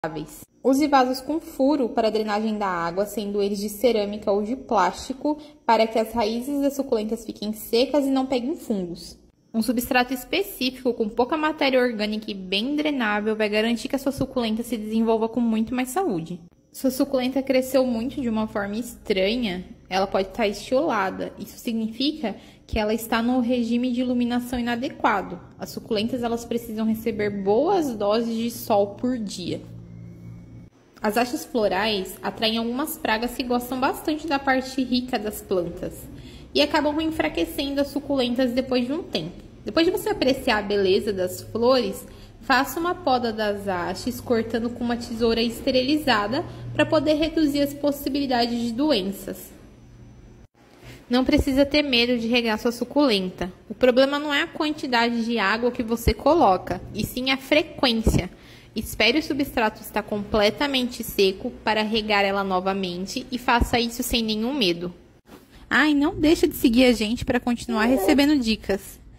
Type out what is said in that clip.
Use vasos com furo para a drenagem da água, sendo eles de cerâmica ou de plástico, para que as raízes das suculentas fiquem secas e não peguem fungos. Um substrato específico com pouca matéria orgânica e bem drenável vai garantir que a sua suculenta se desenvolva com muito mais saúde. Sua suculenta cresceu muito de uma forma estranha, ela pode estar estiolada. Isso significa que ela está no regime de iluminação inadequado. As suculentas elas precisam receber boas doses de sol por dia. As hastes florais atraem algumas pragas que gostam bastante da parte rica das plantas e acabam enfraquecendo as suculentas depois de um tempo. Depois de você apreciar a beleza das flores, faça uma poda das hastes cortando com uma tesoura esterilizada para poder reduzir as possibilidades de doenças. Não precisa ter medo de regar sua suculenta. O problema não é a quantidade de água que você coloca, e sim a frequência. Espere o substrato estar completamente seco para regar ela novamente e faça isso sem nenhum medo. E não deixe de seguir a gente para continuar recebendo dicas.